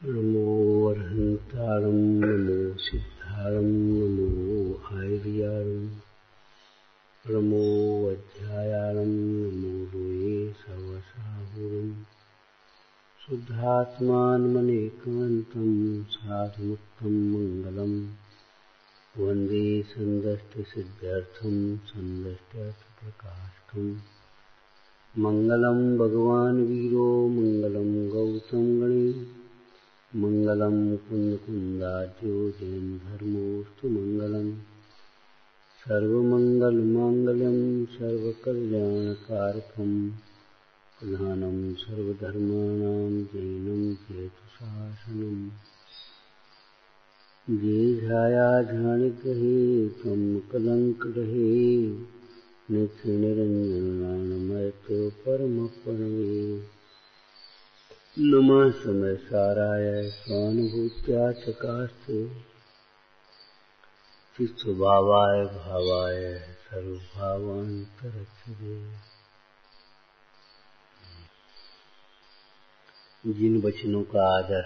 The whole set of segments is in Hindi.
नमो अर्हन्तारं नमो सिद्धारं नमो आयर्यारं नमो अध्यायारं नमो लोये सर्वसाहुरं शुद्धात्मानमनेकान्तं साधुमुक्तं मङ्गलं वन्दे सन्दष्टसिद्ध्यर्थं सन्दष्ट्यर्थप्रकाशकम् मङ्गलं भगवान् वीरो मङ्गलं गौतम गणे मङ्गलं कुन्दकुन्दार्यो जैनधर्मोऽस्तु मङ्गलम् सर्वमङ्गलमाङ्गल्यं सर्वकल्याणकारकं प्रधानं सर्वधर्माणां जैनं जयतुशासनम् जे ध्याया ध्यानग्रहे ब्रह्मकलङ्कग्रहे नित्यनिरञ्जननामयतो परमपरमे नमः समयसाराय स्वानुभूत्या चकास्ते चित्स्वभावाय भावाय सर्वभावान्तरक्षते। जिन वचनों का आदर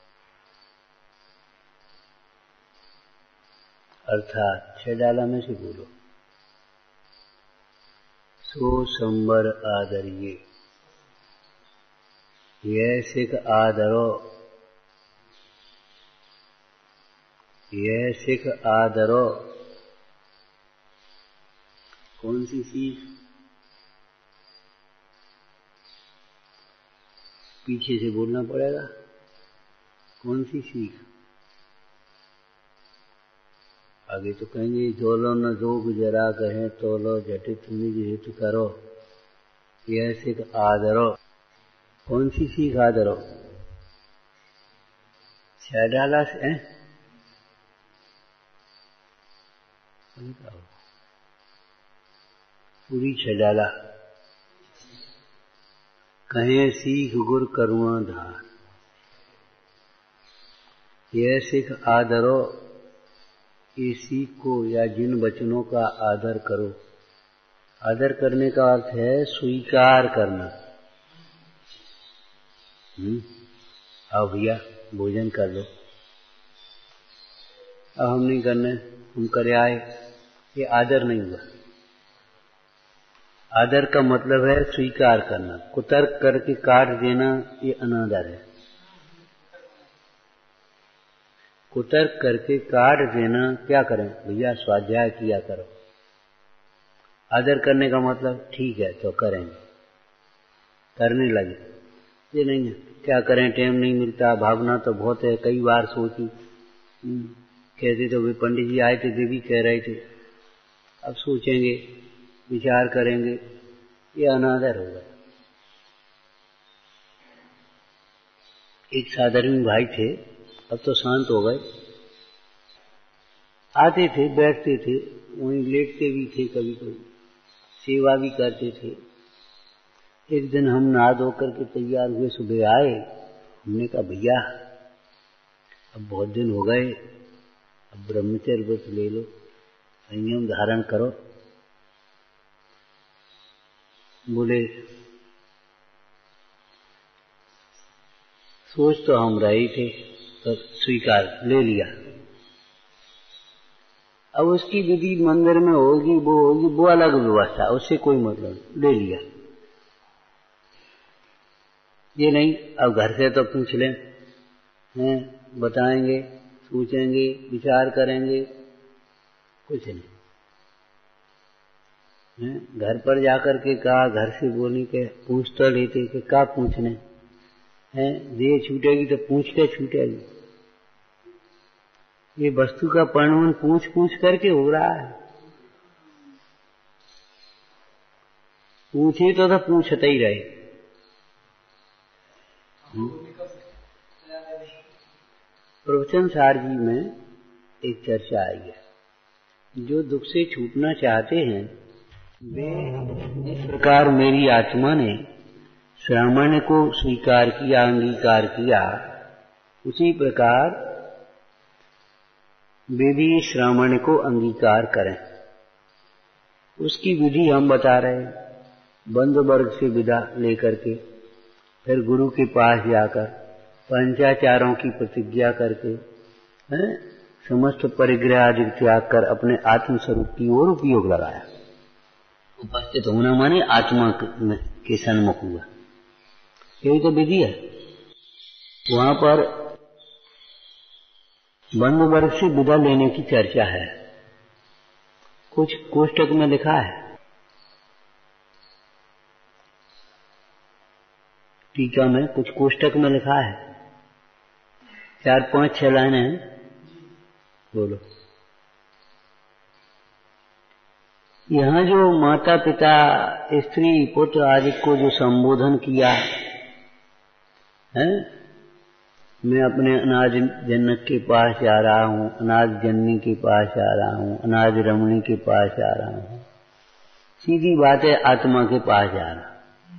अर्थात 6 डाला में से बोलो। सो संबर आदरिये यह सिख आदरो, यह सिख आदरो। कौन सी सीख? पीछे से बोलना पड़ेगा। कौन सी सीख? आगे तो कहेंगे जोलो न जोग जरा कहें तोलो जटित निज हित करो, यह सिख आदरो। कौन सी सीख आदरो? 6 डाला से पूरी 6 डाला। कहें सीख गुर करुणा धार, यह सिख आदरो। ये सीख को या जिन वचनों का आदर करो। आदर करने का अर्थ है स्वीकार करना। आओ भैया भोजन कर लो। अब हम नहीं करने, हम करे आए, ये आदर नहीं हुआ। आदर का मतलब है स्वीकार करना। कुतर्क करके काट देना ये अनादर है। कुतर्क करके काट देना क्या करें भैया? स्वाध्याय किया करो। आदर करने का मतलब ठीक है तो करेंगे, करने लगे। ये नहीं है क्या करें, टाइम नहीं मिलता, भावना तो बहुत है। कई बार सोची, कहते तो वे पंडित जी आए थे, वे भी कह रहे थे। अब सोचेंगे, विचार करेंगे, ये अनादर होगा। एक साधारण भाई थे, अब तो शांत हो गए। आते थे, बैठते थे, वहीं लेटते भी थे, कभी कभी सेवा भी करते थे। एक दिन हम नहा धो करके तैयार हुए, सुबह आए। हमने कहा भैया अब बहुत दिन हो गए, अब ब्रह्मचर्य व्रत ले लो, संयम धारण करो। बोले सोच तो हम रहे थे, तो स्वीकार ले लिया। अब उसकी विधि मंदिर में होगी, वो अलग व्यवस्था, उससे कोई मतलब नहीं, ले लिया। ये नहीं अब घर से तो पूछ लें, हैं, बताएंगे, सोचेंगे, विचार करेंगे, कुछ नहीं। घर पर जाकर के कहा, घर से बोलने के पूछ तो लेते कि क्या पूछने हैं, देह छूटेगी तो पूछ के छूटेगी। ये वस्तु का परिणाम पूछ पूछ करके हो रहा है। पूछे तो पूछते ही रहे। प्रवचन सार जी में एक चर्चा आई है। जो दुख से छूटना चाहते हैं वे इस प्रकार मेरी आत्मा ने श्रावण को स्वीकार किया, अंगीकार किया, उसी प्रकार वे भी श्रावण को अंगीकार करें। उसकी विधि हम बता रहे हैं। बंद वर्ग से विदा लेकर के फिर गुरु के पास जाकर पंचाचारों की प्रतिज्ञा करके समस्त परिग्रह आदि त्याग कर अपने आत्म स्वरूप की ओर उपयोग लगाया। उपस्थित होना माने आत्मा के सन्मुख हुआ, यही तो विधि है। वहां पर बंधु वर्ग से विदा लेने की चर्चा है, कुछ कोष्टक में लिखा है, टीका में कुछ कोष्टक में लिखा है, 4-5-6 लाइनें हैं। बोलो, यहाँ जो माता पिता स्त्री पुत्र आदि को जो संबोधन किया है, मैं अपने अनाज जनक के पास जा रहा हूँ, अनाज जननी के पास जा रहा हूँ, अनाज रमणी के पास जा रहा हूँ, सीधी बात है आत्मा के पास जा रहा।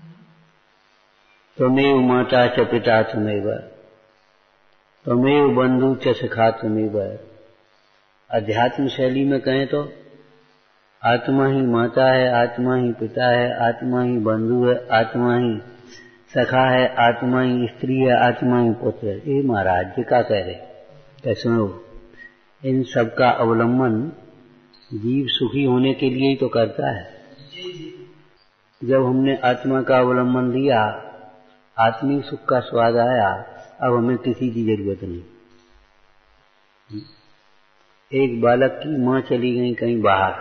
त्वमेव माता च पिता त्वमेव, त्वमेव बंधु च सखा त्वमेव। अध्यात्म शैली में कहें तो आत्मा ही माता है, आत्मा ही पिता है, आत्मा ही बंधु है, आत्मा ही सखा है, आत्मा ही स्त्री है, आत्मा ही पुत्र है। ये महाराज जी का कह रहे, क्या सुनो, इन सब का अवलंबन जीव सुखी होने के लिए ही तो करता है। जब हमने आत्मा का अवलंबन लिया, आत्मिक सुख का स्वाद आया, अब हमें किसी की जरूरत नहीं। एक बालक की माँ चली गई कहीं बाहर,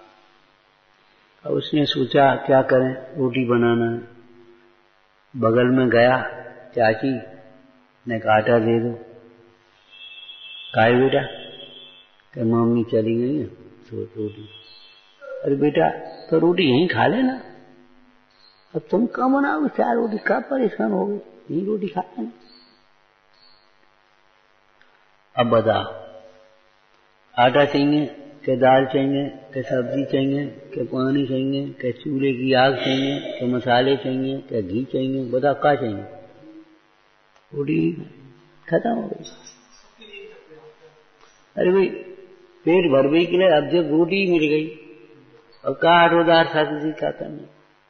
अब उसने सोचा क्या करें, रोटी बनाना है। बगल में गया, चाची ने कहा आटा दे दो। काहे बेटा, कि मम्मी चली गई है तो रोटी। अरे बेटा तो रोटी यहीं खा लेना, अब तुम कहाँ बनाओगे 4 रोटी, कहाँ परेशान हो गए, यही रोटी खा लेना। अब बताओ, आटा चाहिए कि दाल चाहिए कि सब्जी चाहिए कि पानी चाहिए कि चूल्हे की आग चाहिए कि मसाले चाहिए कि घी चाहिए, बताओ क्या चाहिए। रोटी खत्म हो गई। अरे भाई पेट भरने के लिए अब जब रोटी मिल गई, अब का आटोदार सब्जी क्या करना।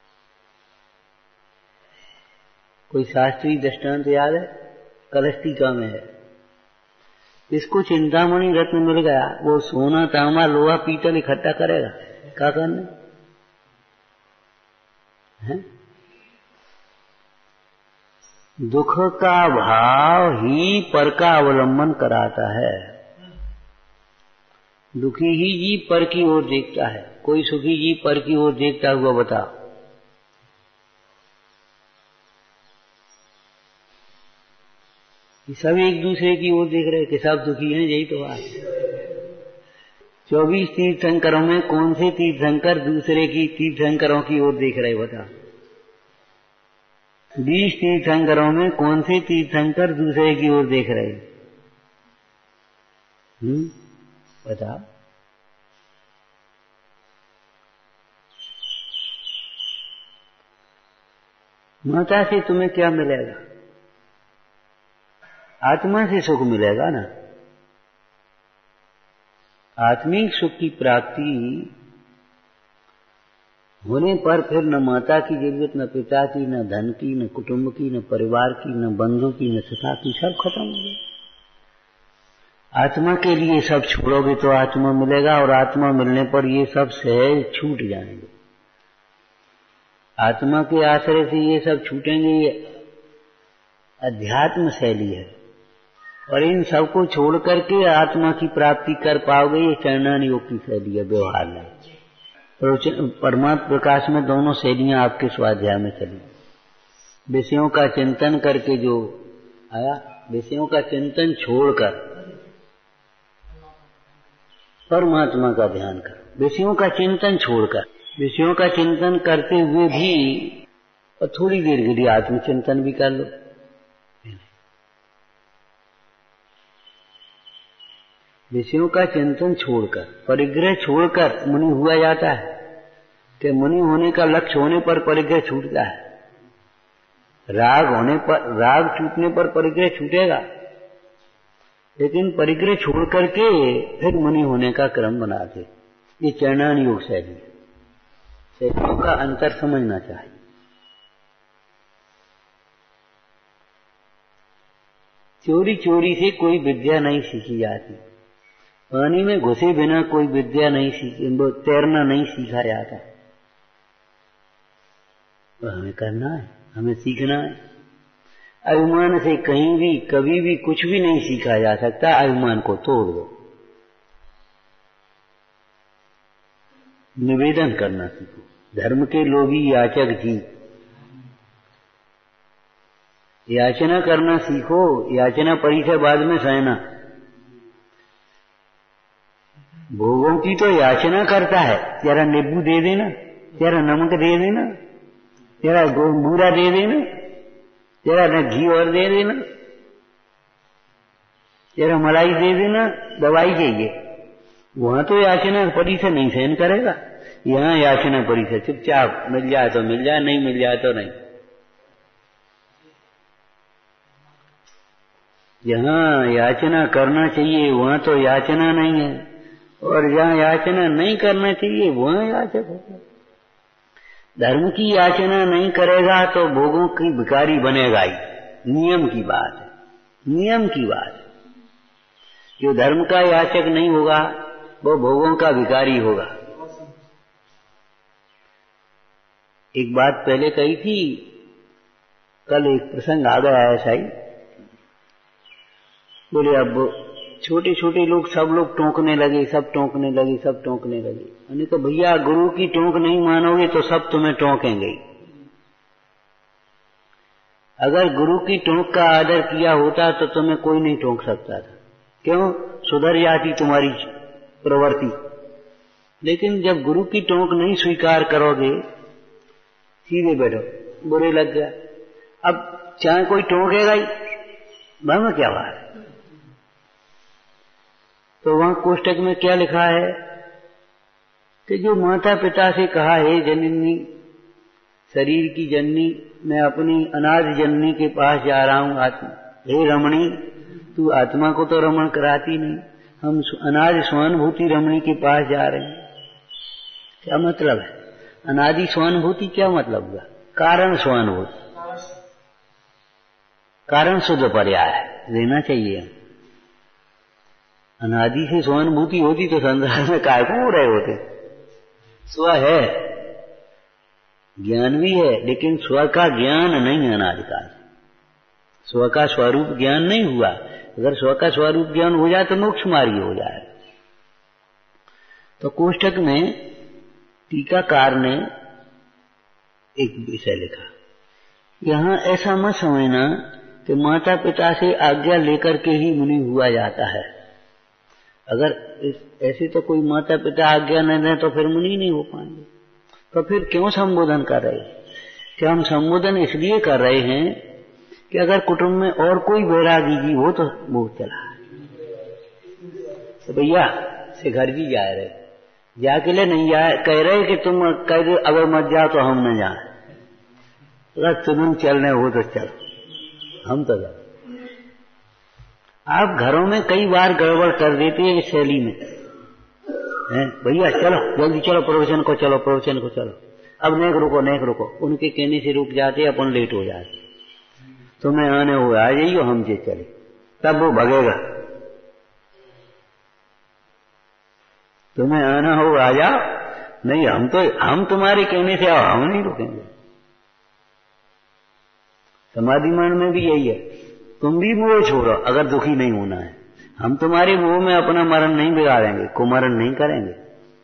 कोई शास्त्रीय दृष्टांत याद है? कलस्टिका में है, इसको चिंतामणि रत्न मिल गया, वो सोना तांबा लोहा पीतल इकट्ठा करेगा, क्या करना है? दुख का भाव ही पर का अवलंबन कराता है। दुखी ही जीव पर की ओर देखता है, कोई सुखी जीव पर की ओर देखता हुआ बता। सब एक दूसरे की ओर देख रहे कि सब दुखी हैं, यही तो बात। 24 तीर्थंकरों में कौन से तीर्थंकर दूसरे की तीर्थंकरों की ओर देख रहे बता। 20 तीर्थंकरों में कौन से तीर्थंकर दूसरे की ओर देख रहे? बता। माता से तुम्हें क्या मिलेगा? आत्मा से सुख मिलेगा ना। आत्मिक सुख की प्राप्ति होने पर फिर न माता की जरूरत, न पिता की, न धन की, न कुटुंब की, न परिवार की, न बंधु की, न सखा की, सब खत्म हो गए। आत्मा के लिए सब छोड़ोगे तो आत्मा मिलेगा, और आत्मा मिलने पर ये सब सहज छूट जाएंगे। आत्मा के आश्रय से ये सब छूटेंगे, ये अध्यात्म शैली है। और इन सबको छोड़ करके आत्मा की प्राप्ति कर पाओगे, ये चरणान योग की शैली है व्यवहार में। परमात्म प्रकाश में दोनों शैलियां आपके स्वाध्याय में चली। विषयों का चिंतन करके जो आया, विषयों का चिंतन छोड़कर परमात्मा का ध्यान कर। विषयों का चिंतन छोड़कर, विषयों का चिंतन करते हुए भी और थोड़ी देर के लिए आत्मचिंतन भी कर लो। विषयों का चिंतन छोड़कर, परिग्रह छोड़कर मुनि हुआ जाता है कि मुनि होने का लक्ष्य होने पर परिग्रह छूटता है। राग होने पर, राग छूटने पर परिग्रह छूटेगा, लेकिन परिग्रह छोड़ करके फिर मुनि होने का क्रम बनाते। ये चरणान योग शैली है। शैलियों का अंतर समझना चाहिए। चोरी चोरी से कोई विद्या नहीं सीखी जाती, पानी में घुसे बिना कोई विद्या नहीं सीखी, तैरना नहीं सीखा जाता। तो हमें करना है, हमें सीखना है। अभिमान से कहीं भी कभी भी कुछ भी नहीं सीखा जा सकता। अभिमान को तोड़ दो, निवेदन करना सीखो। धर्म के लोभी याचक जी, याचना करना सीखो। याचना परिचय बाद में सहना। भोगों की तो याचना करता है, जरा नींबू दे देना, जरा नमक दे देना, जरा बूरा दे देना, जरा न घी और दे देना, जरा मलाई दे देना, दवाई चाहिए। वहां तो याचना परिचय नहीं सहन करेगा। यहाँ याचना परिचय चुपचाप, मिल जाए तो मिल जाए, नहीं मिल जाए तो नहीं। जहाँ याचना करना चाहिए वहां तो याचना नहीं है, और जहाँ याचना नहीं करना चाहिए वहां याचक होगा। धर्म की याचना नहीं करेगा तो भोगों की भिखारी बनेगा ही। नियम की बात है, नियम की बात है। जो धर्म का याचक नहीं होगा वो भोगों का भिखारी होगा। एक बात पहले कही थी, कल एक प्रसंग आ गया ऐसा ही। बोले अब छोटे छोटे लोग, सब लोग टोंकने लगे, सब टोंकने लगे, सब टोंकने लगे। मैंने कहा भैया गुरु की टोंक नहीं मानोगे तो सब तुम्हें टोंकेंगे। अगर गुरु की टोंक का आदर किया होता तो तुम्हें कोई नहीं टोंक सकता था। क्यों? सुधर जाती तुम्हारी प्रवृत्ति। लेकिन जब गुरु की टोंक नहीं स्वीकार करोगे, सीधे बैठो, बुरे लग गया। अब चाहे कोई टोंकेगा ही, भाई क्या बात है। तो वहां कोष्टक में क्या लिखा है कि जो माता पिता से कहा है जननी, शरीर की जननी, मैं अपनी अनाथ जननी के पास जा रहा हूं आत्मा। हे रमणी, तू आत्मा को तो रमण कराती नहीं, हम अनादि स्वानुभूति रमणी के पास जा रहे हैं। क्या मतलब है? अनादि स्वानुभूति क्या मतलब हुआ? कारण स्वानुभूति, कारण शुद्ध पर्याय लेना चाहिए। अनादि से स्वानुभूति होती तो संसार में काय को हो रहे होते। स्व है, ज्ञान भी है, लेकिन स्व का ज्ञान नहीं है अनादिकाल। स्व का स्वरूप ज्ञान नहीं हुआ। अगर स्व का स्वरूप ज्ञान हो जाए तो मोक्ष मार्ग हो जाए। तो कोष्टक में टीकाकार ने एक विषय लिखा, यहां ऐसा मत समझना कि माता पिता से आज्ञा लेकर के ही मुनि हुआ जाता है। अगर ऐसे तो कोई माता पिता आज्ञा न दें तो फिर मुनि नहीं हो पाएंगे। तो फिर क्यों संबोधन कर रहे हैं? क्या हम संबोधन इसलिए कर रहे हैं कि अगर कुटुंब में और कोई वैरागी जी हो तो वो चला। तो भैया शिखर जी जा रहे, जाके ले नहीं जाए, कह रहे कि तुम कह दो अगर मत जाओ तो हम न जाए। अगर तुम चलने हो तो चलो, हम तो जाओ। आप घरों में कई बार गड़बड़ कर देते हैं इस शैली में, भैया चलो जल्दी चलो, प्रवचन को चलो, प्रवचन को चलो। अब नेक रुको, नेक रुको, उनके कहने से रुक जाते, अपन लेट हो जाते। तुम्हें आने हुए आ जाइयो, हम जे चले, तब वो भगेगा। तुम्हें आना हो आ जाओ, नहीं हम तुम्हारे कहने से आओ, हम नहीं रुकेंगे। समाधिमान में भी यही है, तुम भी मोह छोड़ो अगर दुखी नहीं होना है। हम तुम्हारे मोह में अपना मरण नहीं बिगाड़ेंगे, कुमरण नहीं करेंगे।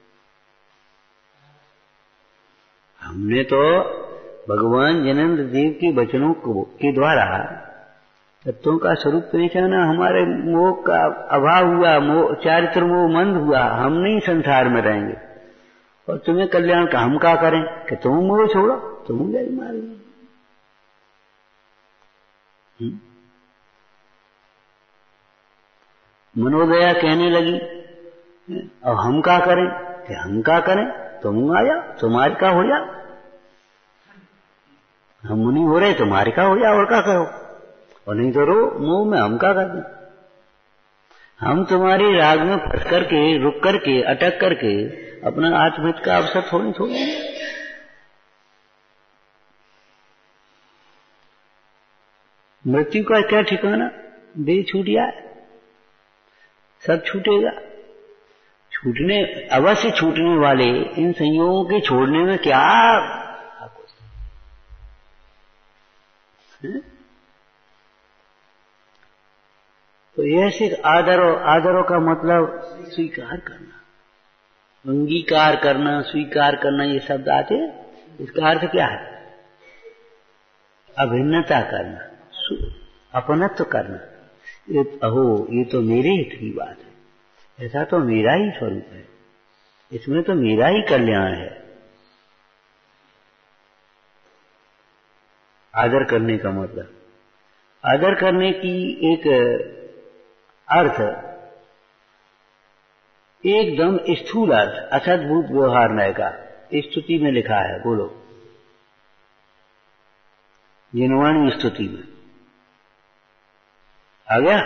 हमने तो भगवान जनेन्द्र देव के वचनों के द्वारा तत्वों का स्वरूप पहचाना, हमारे मोह का अभाव हुआ, मोह चारित्र मोह मंद हुआ, हम नहीं संसार में रहेंगे। और तुम्हें कल्याण का हम क्या करें कि तुम मोह छोड़ो, तुम जाई मारेंगे। मनोदया कहने लगी, और हम क्या करें कि हम क्या करें, तुम आ जाओ, तुम्हारे का हो जाओ। हम मुनि हो रहे, तुम्हारे का हो जाओ, और क्या करो, और नहीं तो रो मुंह में हम क्या कर दें। हम तुम्हारे राग में फंस करके, रुक करके, अटक करके अपना आत्महित का अवसर थोड़ी छोड़ेंगे। मृत्यु का क्या ठिकाना? देह छूट जाए, सब छूटेगा। छूटने अवश्य छूटने वाले इन संयोगों के छोड़ने में क्या तो यह सिर्फ आदरों का मतलब स्वीकार करना, अंगीकार करना, स्वीकार करना, ये शब्द आते हैं। इसका अर्थ क्या है? अभिन्नता करना, अपनत्व करना। ये तो मेरे हित की बात है, ऐसा तो मेरा ही स्वरूप है, इसमें तो मेरा ही कल्याण है। आदर करने का मतलब, आदर करने की एक अर्थ एकदम स्थूल अर्थ, असद्भूत व्यवहार नय का स्तुति में लिखा है। बोलो, जिनवाणी स्तुति में आ गया।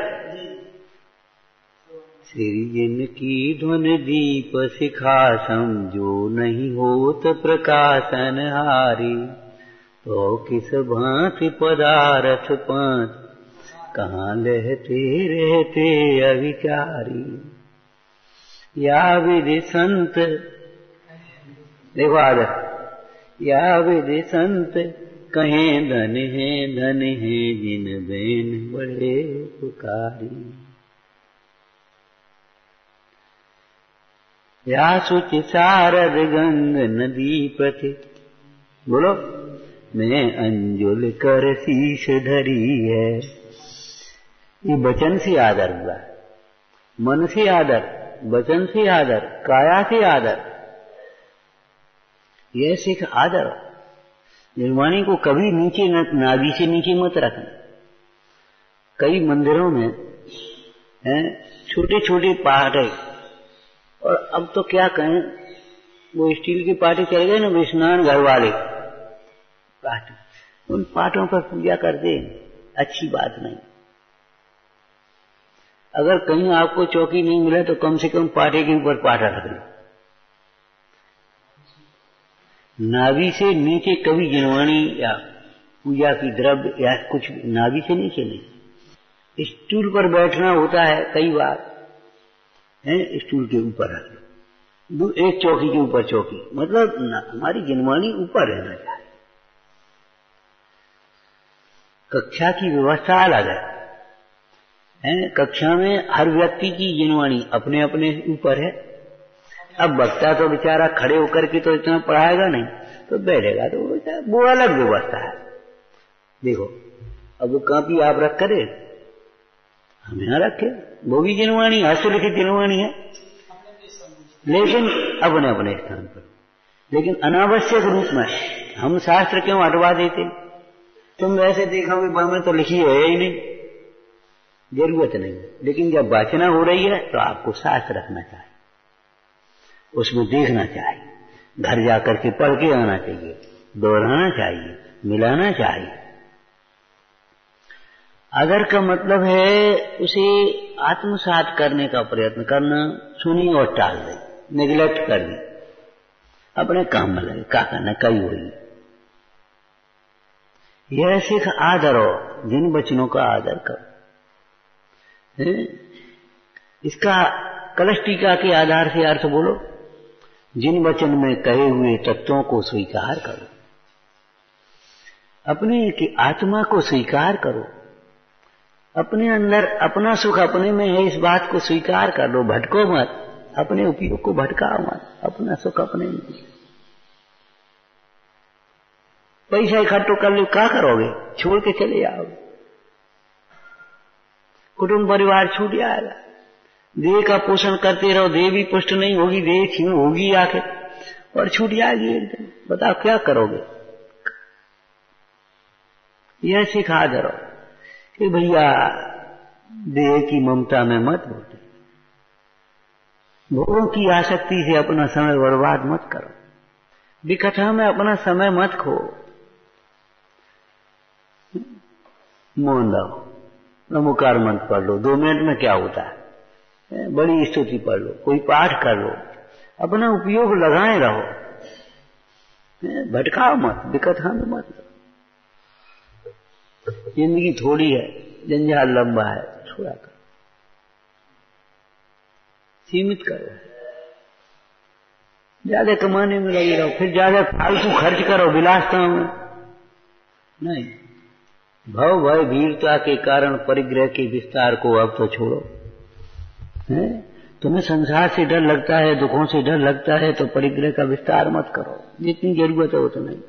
श्री जिनकी ध्वन दीप शिखासम, जो नहीं होत प्रकाशन हारी, तो किस भांति पदारथ पंथ, कहाँ लहते रहते अविचारी। या विधि संत, देखो आदर, या विधि संत कहें धन है जिन बेन बड़े पुकारी। या सुच शारद गंग नदी प्रति, बोलो, मैं अंजुल कर शीश धरी है। ये वचन से आदर हुआ, मन से आदर, वचन से आदर, काया से आदर, यह सिख आदर। निर्वाणी को कभी नीचे नाभि से नीचे मत रखना। कई मंदिरों में छोटे छोटे पाटे, और अब तो क्या कहें, वो स्टील के पाटे चल गए ना, विस्नान घर वाले पाटे, उन पाटों पर पूजा कर दे, अच्छी बात नहीं। अगर कहीं आपको चौकी नहीं मिले तो कम से कम पाटे के ऊपर पाटा रख लो। नाभि से नीचे कभी जिनवाणी या पूजा की द्रव्य या कुछ नाभि से नीचे नहीं। स्टूल पर बैठना होता है कई बार, स्टूल के ऊपर रख लो, एक चौकी के ऊपर चौकी, मतलब हमारी जिनवाणी ऊपर रहना चाहिए। कक्षा की व्यवस्था अलग है, कक्षा में हर व्यक्ति की जिनवाणी अपने अपने ऊपर है। अब वक्ता तो बेचारा खड़े होकर के तो इतना पढ़ाएगा नहीं, तो बैठेगा तो वो अलग व्यवस्था है। देखो, अब वो कापी आप रख करे, हम यहां रखे, वो भी जिनवाणी, हस्तलिखित जिनवाणी है, लेकिन अपने अपने स्थान पर। लेकिन अनावश्यक रूप में हम शास्त्र क्यों हटवा देते? तुम वैसे देखोगे में तो लिखी है ही नहीं, जरूरत नहीं। लेकिन जब वाचना हो रही है तो आपको शास्त्र रखना चाहिए, उसमें देखना चाहिए, घर जाकर के पढ़ के आना चाहिए, दोहराना चाहिए, मिलाना चाहिए। आदर का मतलब है उसे आत्मसात करने का प्रयत्न करना, सुनी और टाल दे, निगलेक्ट कर दी, अपने काम में लगे, क्या करना कई हुई। यह सिख आदर हो, जिन वचनों का आदर करो। इसका कलश टीका के आधार से अर्थ बोलो, जिन वचन में कहे हुए तत्वों को स्वीकार करो, अपने की आत्मा को स्वीकार करो, अपने अंदर अपना सुख अपने में है, इस बात को स्वीकार कर लो, भटको मत, अपने उपयोग को भटकाओ मत, अपना सुख अपने में। पैसा इकट्ठा कर लो, क्या करोगे? छोड़ के चले जाओगे, कुटुंब परिवार छूट जाएगा। देह का पोषण करते रहो, देह भी पुष्ट नहीं होगी, देह क्षीण होगी आखिर, और छूट जाएगी एकदम। बताओ क्या करोगे? यह सिखा दो कि भैया देह की ममता में मत बोलो, भोगों की आसक्ति से अपना समय बर्बाद मत करो, विकथा में अपना समय मत खो। मौन रहो, नमोकार मंत्र पढ़ लो, 2 मिनट में क्या होता है, बड़ी स्तुति पढ़ लो, कोई पाठ कर लो, अपना उपयोग लगाए रहो, भटकाओ मत, विकथा में मत। जिंदगी थोड़ी है, जंजाल लंबा है, थोड़ा करो, सीमित करो। ज्यादा कमाने में लगे रहो, फिर ज्यादा फालतू खर्च करो विलासताओं में नहीं। भव भय वीरता के कारण परिग्रह के विस्तार को अब तो छोड़ो। है तुम्हें संसार से डर लगता है, दुखों से डर लगता है, तो परिग्रह का विस्तार मत करो। जितनी जरूरत है उतना ही।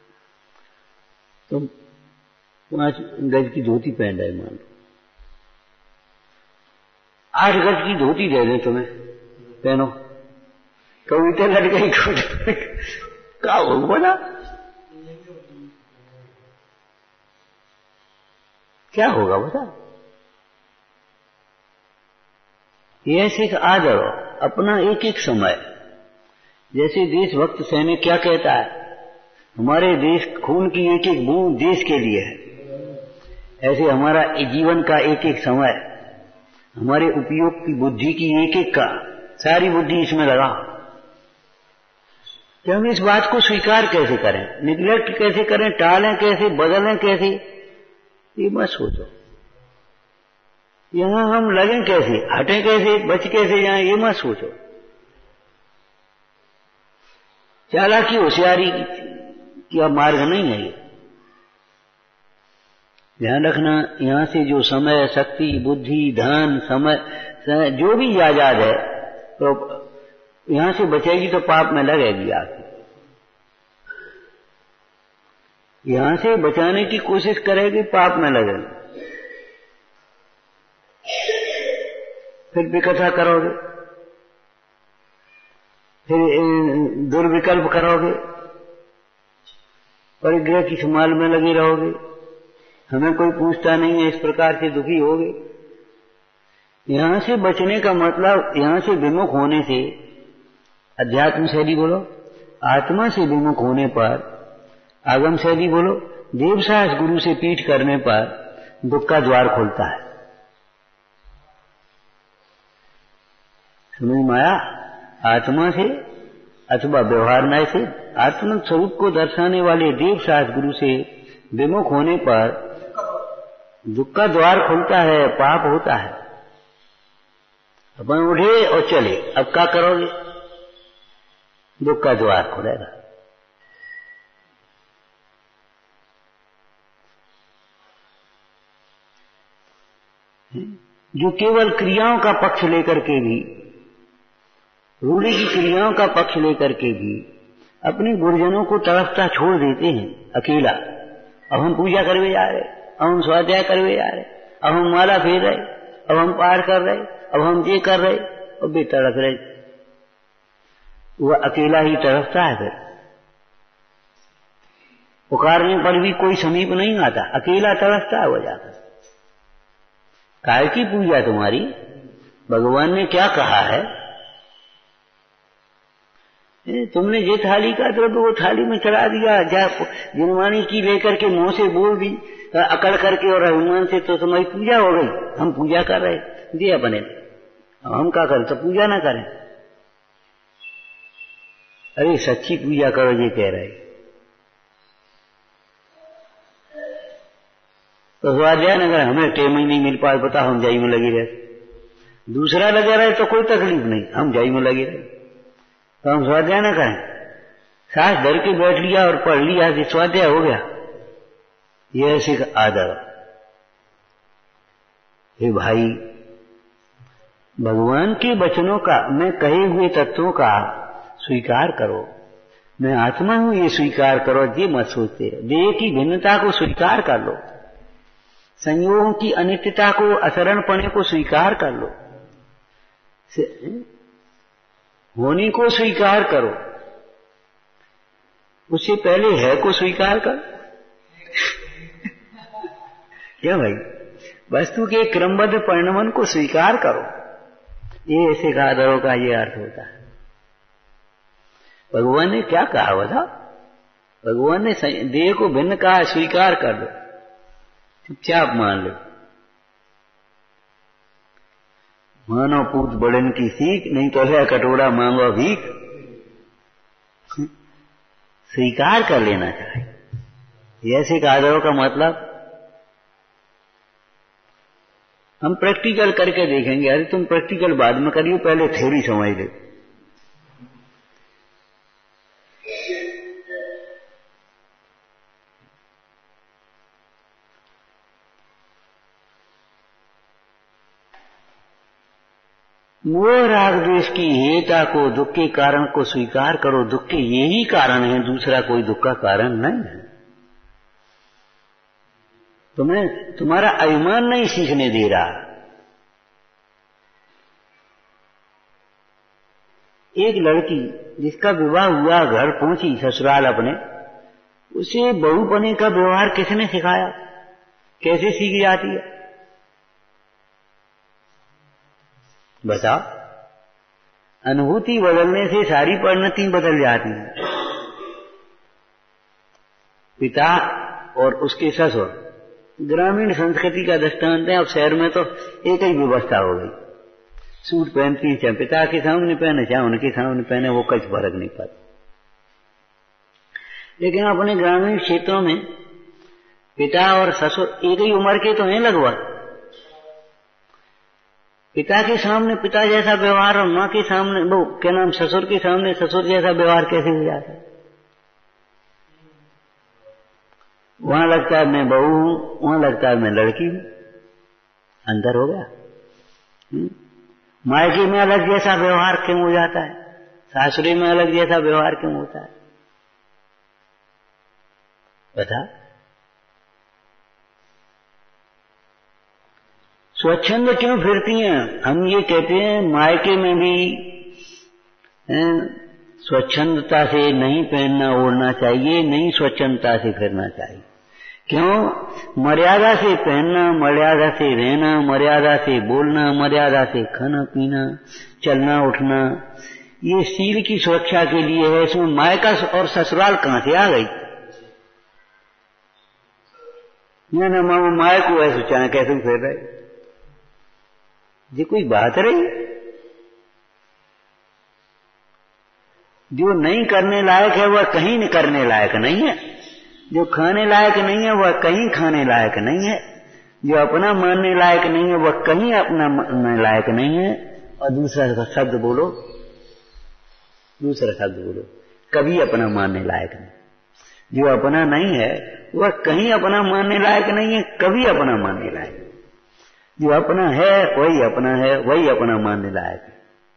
तुम 5 गज की धोती पहन रहे, मान लो 8 गज की धोती दे दें तुम्हें, पहनो। कविता लड़ गई क्या होगा ना, क्या होगा बता। ये ऐसे एक आदर हो अपना एक एक समय। जैसे देशभक्त सैनिक क्या कहता है, हमारे देश खून की एक एक बूंद देश के लिए है, ऐसे हमारा जीवन का एक एक समय, हमारे उपयोग की बुद्धि की एक एक का सारी बुद्धि इसमें लगा। कि हम इस बात को स्वीकार कैसे करें, निग्लेक्ट कैसे करें, टालें कैसे, बदलें कैसे, ये मत सोचो। यहां हम लगें कैसे, हटें कैसे, बच कैसे जाएं, ये मत सोचो। चालाकी होशियारी का मार्ग नहीं है ये। ध्यान रखना, यहां से जो समय, शक्ति, बुद्धि, धन, समय जो भी आजाद है, तो यहां से बचेगी तो पाप में लगेगी आके। यहां से बचाने की कोशिश करेगी, पाप में लगेगी। फिर विकथा करोगे, फिर दुर्विकल्प करोगे, परिग्रह की संभाल में लगे रहोगे, हमें कोई पूछता नहीं है, इस प्रकार से दुखी होगे। यहां से बचने का मतलब, यहां से विमुख होने से, अध्यात्म शैली बोलो, आत्मा से विमुख होने पर, आगम शैली बोलो, देवसास गुरु से पीठ करने पर दुख का द्वार खुलता है। समझ में आया? आत्मा से अथवा व्यवहार न्याय से आत्म स्वरूप को दर्शाने वाले देवसास गुरु से विमुख होने पर दुख का द्वार खुलता है, पाप होता है। अपन उठे और चले, अब क्या करोगे? दुख का द्वार खुलेगा। जो केवल क्रियाओं का पक्ष लेकर के भी, रूढ़ी की क्रियाओं का पक्ष लेकर के भी अपने गुरुजनों को तड़पता छोड़ देते हैं अकेला। अब हम पूजा करवे जा रहे, अब हम स्वाध्याय करवे जा रहे, अब हम माला फेर रहे, अब हम पाठ कर रहे, अब हम ये कर रहे, और भी तड़प रहे। वह अकेला ही तड़पता है। फिर पुकारने पर भी कोई समीप नहीं आता, अकेला तड़पता है वह जाकर। काय की पूजा तुम्हारी? भगवान ने क्या कहा है? तुमने ये थाली का द्रव्य वो थाली में चढ़ा दिया, जिनवाणी की लेकर के मुंह से बोल दी अकड़ करके और अभिमान से, तो तुम्हारी पूजा हो गई। हम पूजा कर रहे, दिया बने, हम क्या करें? तो पूजा ना करें। अरे सच्ची पूजा करो, ये कह रहे। तो स्वाध्याय न करें, हमें टेम ही नहीं मिल पाए, पता हम जाई में लगी रहे। दूसरा लगा रहे तो कोई तकलीफ नहीं, हम जाई में लगे रहे, तो हम स्वाध्याय न करें। सांस धर के बैठ लिया और पढ़ लिया कि स्वाध्याय हो गया, यह ऐसे का आदर। हे भाई, भगवान के वचनों का, मैं कहे हुए तत्वों का स्वीकार करो। मैं आत्मा हूं ये स्वीकार करो, ये मत सोचते। देह की भिन्नता को स्वीकार कर लो, संयोगों की अनित्यता को, असरणपणे को स्वीकार कर लो, होने को स्वीकार करो। उससे पहले है को स्वीकार कर। क्या भाई? वस्तु के क्रमबद्ध परिणमन को स्वीकार करो। ये ऐसे का आदरों का ये अर्थ होता है। भगवान ने क्या कहा बता? भगवान ने देह को भिन्न कहा, स्वीकार कर लो, चुपचाप मान लो। मानो पूत बड़न की सीख, नहीं तो है कटोरा मांगो भीख। स्वीकार कर लेना चाहिए। ऐसे का आदरों का मतलब हम प्रैक्टिकल करके देखेंगे। अरे तुम प्रैक्टिकल बाद में करिए, पहले थ्योरी समझ ले। वो राग द्वेष की हेता को, दुख के कारण को स्वीकार करो। दुख के यही कारण है, दूसरा कोई दुख का कारण नहीं है। तुम्हें तुम्हारा अभिमान नहीं सीखने दे रहा। एक लड़की जिसका विवाह हुआ, घर पहुंची ससुराल अपने, उसे बहू बने का व्यवहार किसने सिखाया? कैसे सीख जाती है बताओ? अनुभूति बदलने से सारी परिणति बदल जाती है। पिता और उसके ससुर, ग्रामीण संस्कृति का दृष्टांत है। अब शहर में तो एक ही व्यवस्था हो गई, सूट पहनती है, चाहे पिता के सामने पहने चाहे उनके सामने पहने, वो कुछ फर्क नहीं पड़ता। लेकिन अपने ग्रामीण क्षेत्रों में पिता और ससुर एक ही उम्र के तो हैं लगभग। पिता के सामने पिता जैसा व्यवहार और माँ के सामने, वो क्या नाम, ससुर के सामने ससुर जैसा व्यवहार कैसे हो जाता है? वहां लगता है मैं बहू हूं, वहां लगता है मैं लड़की हूं। अंदर हो गया। मायके में अलग जैसा व्यवहार क्यों हो जाता है? सासुरी में अलग जैसा व्यवहार क्यों होता है? बता। स्वच्छंद क्यों फिरती हैं? हम ये कहते हैं मायके में भी स्वच्छंदता से नहीं पहनना ओढ़ना चाहिए, नहीं स्वच्छंदता से फिरना चाहिए। क्यों? मर्यादा से पहनना, मर्यादा से रहना, मर्यादा से बोलना, मर्यादा से खाना पीना, चलना उठना, ये शील की सुरक्षा के लिए है। इसमें मायका और ससुराल कहां से आ गई? ना मामा माय को ऐसे चाहे कैसे फिर रहे, ये कोई बात रही? जो नहीं करने लायक है वह कहीं करने लायक नहीं है, जो खाने लायक नहीं है वह कहीं खाने लायक नहीं है, जो अपना मानने लायक नहीं है वह कहीं अपना मानने लायक नहीं है। और दूसरा शब्द बोलो, दूसरा शब्द बोलो, कभी अपना मानने लायक नहीं। जो अपना नहीं है वह कहीं अपना मानने लायक नहीं है, कभी अपना मानने लायक। जो अपना है वही अपना है, वही अपना मानने लायक है।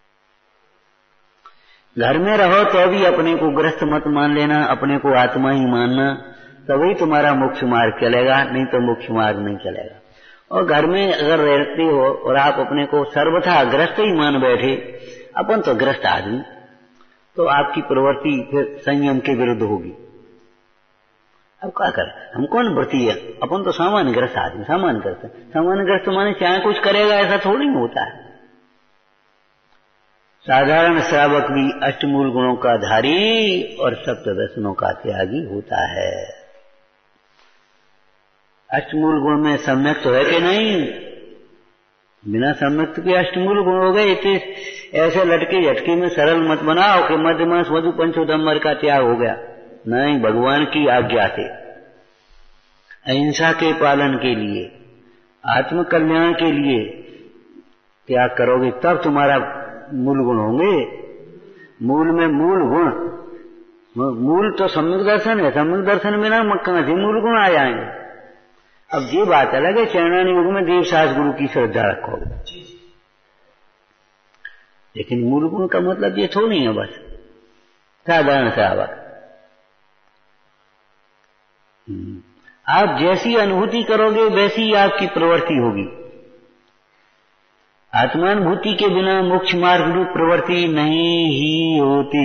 घर में रहो तो भी अपने को ग्रस्त मत मान लेना, अपने को आत्मा ही मानना, तभी तुम्हारा मोक्ष मार्ग चलेगा, नहीं तो मोक्ष मार्ग नहीं चलेगा। और घर में अगर रहते हो और आप अपने को सर्वथा ग्रस्त ही मान बैठे, अपन तो ग्रस्त आदमी, तो आपकी प्रवृत्ति फिर संयम के विरुद्ध होगी। अब क्या करें, हम कौन व्रती है? अपन तो सामान्य ग्रस्त आदमी, सामान्य ग्रस्त। सामान्य ग्रस्त माने चाहे कुछ करेगा ऐसा थोड़ी होता है। साधारण श्रावक भी अष्टमूल गुणों का धारी और सप्तदर्शनों का त्यागी होता है। अष्टमूल गुण में सम्यक तो है कि नहीं? बिना सम्यक के अष्टमूल गुण हो गए। इतने ऐसे लटके झटके में सरल मत बनाओ कि मध्य मास मधु पंचोदम्बर का त्याग हो गया। नहीं, भगवान की आज्ञा से, अहिंसा के पालन के लिए, आत्म कल्याण के लिए त्याग करोगे तब तुम्हारा मूल गुण होंगे। मूल में मूल गुण, मूल तो सम्यक दर्शन है, सम्यक दर्शन में ना कहां से मूल गुण आ जाएंगे। अब ये बात अलग है, चरणानी युग में देवसास गुरु की श्रद्धा रखोगे, लेकिन मूल गुण का मतलब ये थोड़ी है बस साधारण श्रावक। आप जैसी अनुभूति करोगे वैसी आपकी प्रवृत्ति होगी। आत्मानुभूति के बिना मोक्ष मार्ग रूप प्रवृत्ति नहीं ही होती।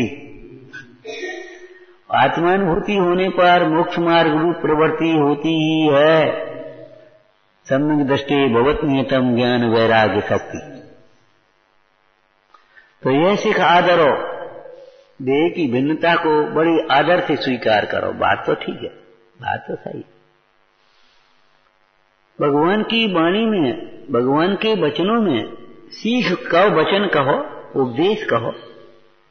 आत्मानुभूति होने पर मोक्ष मार्ग रूप प्रवृत्ति होती ही है। सम्यक दृष्टि भवत नियतम ज्ञान वैराग्य शक्ति। तो यह सिख आदरो, देह की भिन्नता को बड़ी आदर से स्वीकार करो। बात तो ठीक है, बात तो सही। भगवान की वाणी में, भगवान के वचनों में सीख कहो, वचन कहो, उपदेश कहो।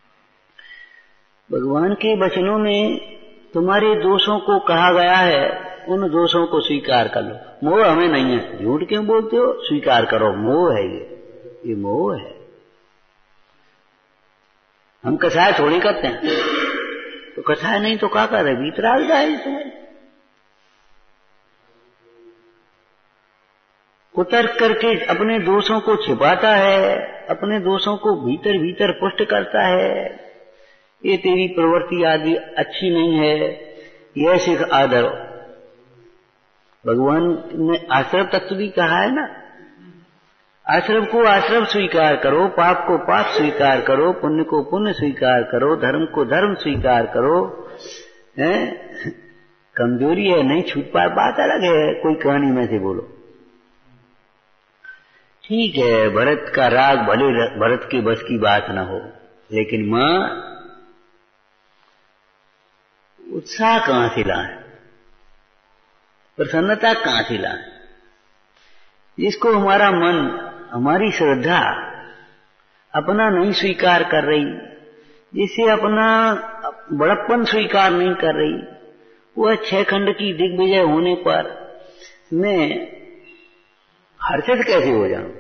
भगवान के वचनों में तुम्हारे दोषों को कहा गया है, उन दोषों को स्वीकार कर लो। मोह हमें नहीं है, झूठ क्यों बोलते हो? स्वीकार करो, मोह है ये मोह है। हम कसाय थोड़ी करते हैं, तो कसाय नहीं तो क्या कर रहे? वीतराग जाए इसमें कुतर्क करके अपने दोषों को छिपाता है, अपने दोषों को भीतर भीतर पुष्ट करता है। ये तेरी प्रवृत्ति आदि अच्छी नहीं है, यह सिख आदर। भगवान ने आश्रम तत्व भी कहा है ना, आश्रम को आश्रम स्वीकार करो, पाप को पाप स्वीकार करो, पुण्य को पुण्य स्वीकार करो, धर्म को धर्म स्वीकार करो। कमजोरी है, नहीं छूट पाए, बात अलग है, कोई कहानी में से बोलो। ठीक है, भरत का राग भले भरत के बस की बात न हो, लेकिन मां उत्साह कहां से लाए, प्रसन्नता कहां से लाए? जिसको हमारा मन, हमारी श्रद्धा अपना नहीं स्वीकार कर रही, जिसे अपना बड़प्पन स्वीकार नहीं कर रही, वह 6 खंड की दिग्विजय होने पर मैं हर्षित कैसे हो जाऊं?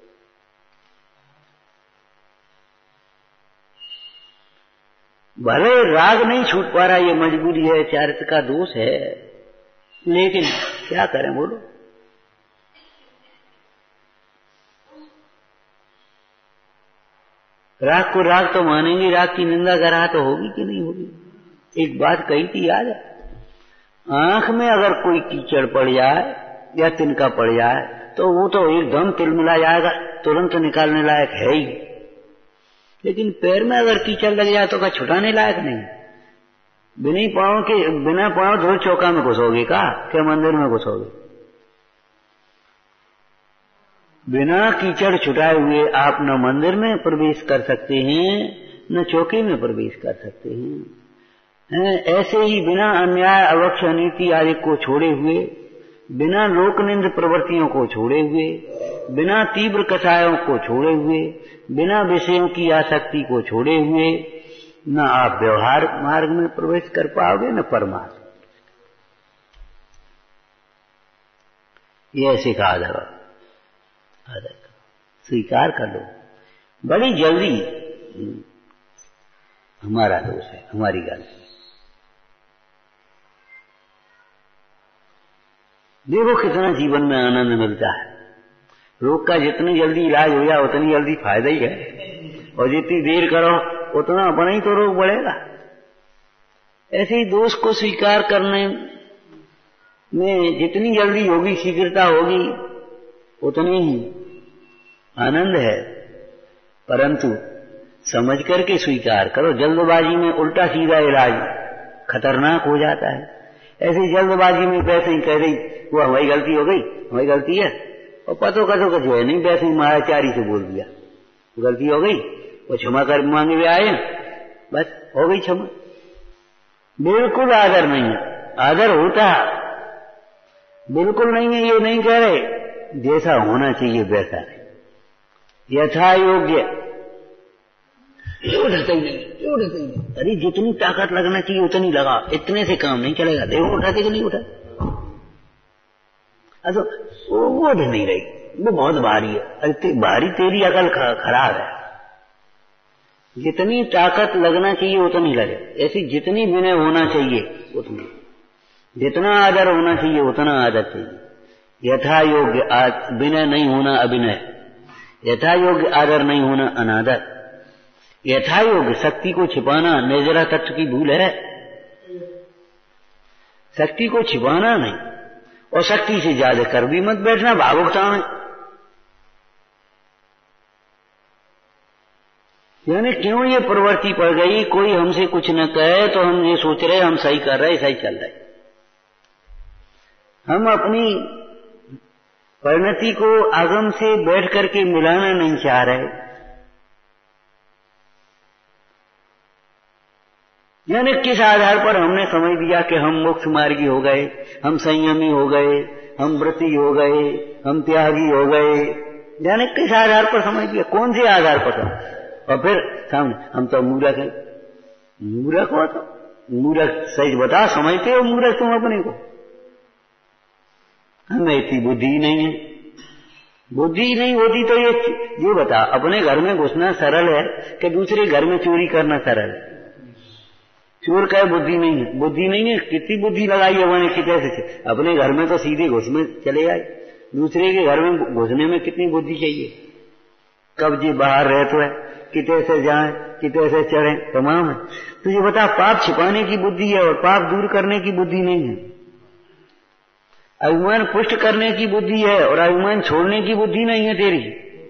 भले राग नहीं छूट पा रहा, ये मजबूरी है, चारित्र का दोष है, लेकिन क्या करें बोलो? राग को राग तो मानेंगे, राग की निंदा करा तो होगी कि नहीं होगी? एक बात कही थी याद है, आंख में अगर कोई कीचड़ पड़ जाए या तिनका पड़ जाए तो वो तो एकदम तिलमिला जाएगा, तुरंत निकालने लायक है ही। लेकिन पैर में अगर कीचड़ लग जाए तो क्या छुटाने लायक नहीं? बिना पांव धोए चौका में घुसोगे क्या मंदिर में घुसोगे? बिना कीचड़ छुटाए हुए आप न मंदिर में प्रवेश कर सकते हैं, न चौके में प्रवेश कर सकते हैं। ऐसे ही बिना अन्याय, अवक्ष, अनीति आदि को छोड़े हुए, बिना लोकनिंद प्रवृत्तियों को छोड़े हुए, बिना तीव्र कषायों को छोड़े हुए, बिना विषयों की आसक्ति को छोड़े हुए न आप व्यवहार मार्ग में प्रवेश कर पाओगे, न परमार्थ। यह सिखा आदर स्वीकार कर लो। बड़ी जल्दी हमारा दोष है, हमारी गलती। देखो कितना जीवन में आनंद मिलता है। रोग का जितनी जल्दी इलाज हो जाए उतनी जल्दी फायदा ही है, और जितनी देर करो उतना अपना ही तो रोग बढ़ेगा। ऐसे ही दोष को स्वीकार करने में जितनी जल्दी होगी, शीघ्रता होगी, उतनी ही आनंद है। परंतु समझ करके स्वीकार करो। जल्दबाजी में उल्टा सीधा इलाज खतरनाक हो जाता है। ऐसी जल्दबाजी में वैसे ही कह रही वो हमारी गलती हो गई, हमारी गलती है, और पतो का जो है नहीं, वैसे ही महाचारी से बोल दिया गलती हो गई, वो क्षमा कर मांगे हुए आए, बस हो गई क्षमा। बिल्कुल आदर नहीं है। आदर होता बिल्कुल नहीं है, ये नहीं कह रहे, जैसा होना चाहिए वैसा है, यथा योग्य। उठाते ही नहीं। अरे जितनी ताकत लगना चाहिए उतनी लगा, इतने से काम नहीं चलेगा। देखो उठाते कि नहीं उठा, अच्छा वो उठ नहीं रही, वो बहुत भारी है। अरे भारी तेरी अकल खराब है। जितनी ताकत लगना चाहिए उतनी लगे, ऐसी जितनी विनय होना चाहिए उतनी, जितना आदर होना चाहिए उतना आदर चाहिए। यथा योग्य विनय नहीं होना अभिनय, यथा योग्य आदर नहीं होना अनादर, यथा योग्य शक्ति को छिपाना निर्जरा तत्व की भूल है। शक्ति को छिपाना नहीं, और शक्ति से ज्यादा कर भी मत बैठना भावुकता में। यानी क्यों ये प्रवृत्ति पड़ गई, कोई हमसे कुछ न कहे तो हम ये सोच रहे हम सही कर रहे, सही चल रहे। हम अपनी परिणति को आगम से बैठ करके मिलाना नहीं चाह रहे। यानी किस आधार पर हमने समझ लिया कि हम मोक्ष मार्गी हो गए, हम संयमी हो गए, हम व्रती हो गए, हम त्यागी हो गए, यानी किस आधार पर समझ लिया, कौन से आधार पर समझ? और फिर सामने हम तो मूर्ख हैं। मूर्ख हो तो मूर्ख सही बता, समझते हो मूर्ख तुम अपने को? हमें इतनी बुद्धि ही नहीं है। बुद्धि नहीं होती तो ये बता, अपने घर में घुसना सरल है कि दूसरे घर में चोरी करना सरल है? चोर का बुद्धि नहीं है, बुद्धि नहीं है, कितनी बुद्धि लगाई है मैंने, कितने से अपने घर में तो सीधे घुसने चले आए, दूसरे के घर में घुसने में कितनी बुद्धि चाहिए? कब जी बाहर रहे तो है, कितने से जाए, कितने से चढ़े, तमाम है। तो ये बता, पाप छिपाने की बुद्धि है और पाप दूर करने की बुद्धि नहीं है। अभिमान पुष्ट करने की बुद्धि है और अभिमान छोड़ने की बुद्धि नहीं है तेरी।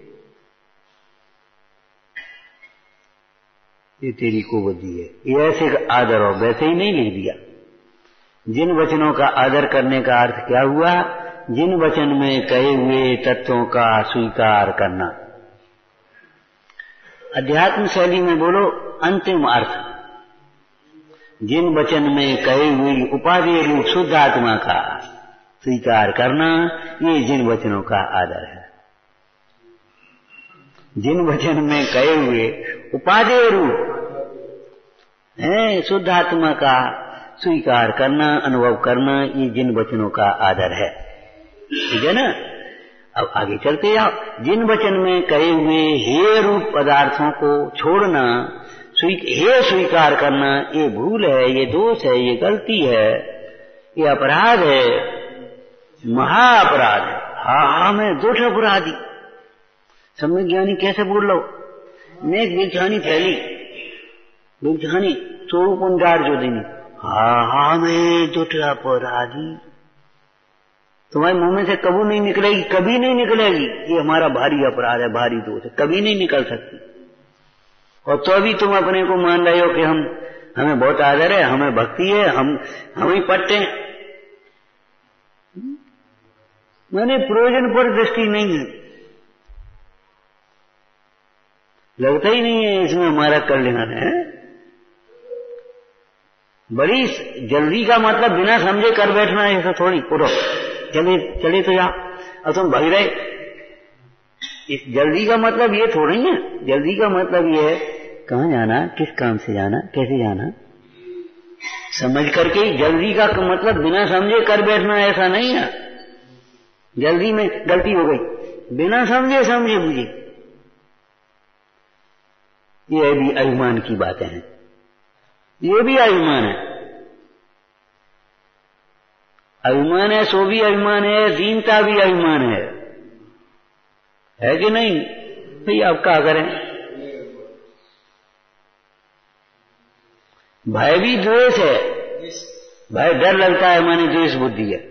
ये तेरी को बुद्धि है। ये ऐसे आदर हो, वैसे ही नहीं लिख दिया। जिन वचनों का आदर करने का अर्थ क्या हुआ? जिन वचन में कहे हुए तत्वों का स्वीकार करना। अध्यात्म शैली में बोलो अंतिम अर्थ, जिन वचन में कहे हुई उपादेय रूप शुद्ध आत्मा का स्वीकार करना, ये जिन वचनों का आदर है। जिन वचन में कहे हुए उपादेय रूप है शुद्ध आत्मा का स्वीकार करना, अनुभव करना, ये जिन वचनों का आदर है। ठीक है ना? अब आगे चलते जाओ। जिन वचन में कहे हुए हे रूप पदार्थों को छोड़ना, हे स्वीकार करना, ये भूल है, ये दोष है, ये गलती है, ये अपराध है, महाअपराध है। हाँ मैं दुष्ट अपराधी। सम्यक ज्ञानी कैसे बोल लो? नेक विज्ञानी फैली, विज्ञानी चोरू पुंजार जो देनी, हाँ मैं दुष्ट अपराधी। तुम्हारे मुंह में से कभी नहीं निकलेगी, कभी नहीं निकलेगी ये हमारा भारी अपराध है, भारी दोष है, कभी नहीं निकल सकती। और तो भी तुम अपने को मान रहे हो कि हमें बहुत आदर है, हमें भक्ति है, हम ही पढ़ते हैं। मैंने प्रयोजन पर दृष्टि नहीं है, लगता ही नहीं है इसमें हमारा कल्याण है। बड़ी जल्दी का मतलब बिना समझे कर बैठना है, ऐसा थोड़ी। उठो चले तो या अब तुम भाग रहे। इस जल्दी का मतलब ये थोड़ी है। जल्दी का मतलब ये है कहाँ जाना, किस काम से जाना, कैसे जाना, समझ करके। जल्दी का मतलब बिना समझे कर बैठना ऐसा नहीं है। जल्दी में गलती हो गई, बिना समझे मुझे, ये भी अभिमान की बातें हैं। ये भी अभिमान है। अभिमान है सो भी अभिमान है, दीनता भी अभिमान है कि नहीं? भाई आप क्या करें? भय भी द्वेष है। भय डर लगता है, माने द्वेष बुद्धि है।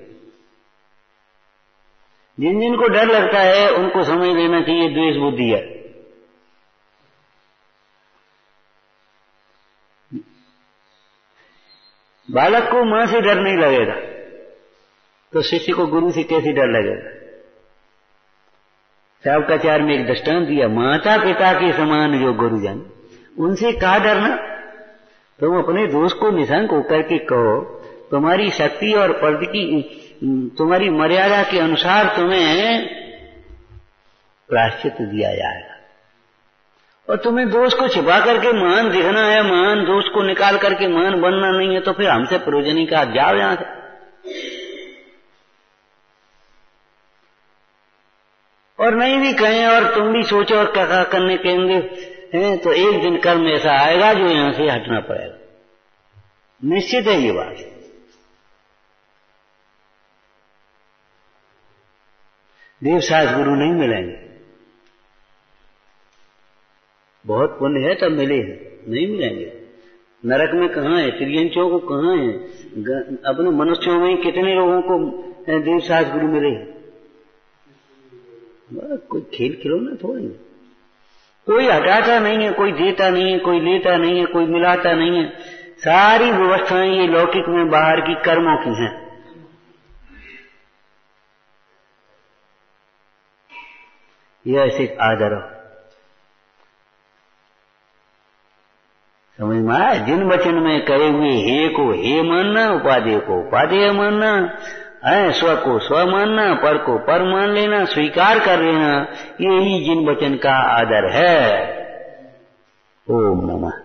जिन जिन को डर लगता है उनको समझ लेना चाहिए द्वेष बुद्धि है। बालक को मां से डर नहीं लगेगा तो शिष्य को गुरु से कैसे डर लगेगा? सावकाचार्य में एक दृष्टांत दिया, माता पिता के समान जो गुरुजन, उनसे कहा डरना। तुम अपने दोस्त को निशंक होकर के कहो, तुम्हारी शक्ति और पद की, तुम्हारी मर्यादा के अनुसार तुम्हें प्रायश्चित दिया जाएगा। और तुम्हें दोष को छिपा करके महान दिखना है, महान दोष को निकाल करके महान बनना नहीं है, तो फिर हमसे प्रयोजन ही का, जाओ यहां से। और नहीं भी कहें और तुम भी सोचो और क्या करने कहेंगे हैं, तो एक दिन कर्म ऐसा आएगा जो यहां से हटना पड़ेगा। निश्चित है ये बात। देवशास्त्र गुरु नहीं मिलेंगे। बहुत पुण्य है तब मिले हैं, नहीं मिलेंगे। नरक में कहाँ है, त्रियंचों को कहाँ है, अपने मनुष्यों में कितने लोगों को देवशास्त्र गुरु मिले। कोई खेल खिलौना थोड़ी। कोई हटाता नहीं है, कोई देता नहीं है, कोई लेता नहीं है, कोई मिलाता नहीं है। सारी व्यवस्थाएं ये लौकिक में बाहर की कर्मों की हैं। यह ऐसे आदर समझ में आया? जिन वचन में कहे हुए हे को हे मानना, उपादेय को उपादेय मानना, स्व को स्व मानना, पर को पर मान लेना, स्वीकार कर लेना, यही जिन वचन का आदर है। ओम नमः।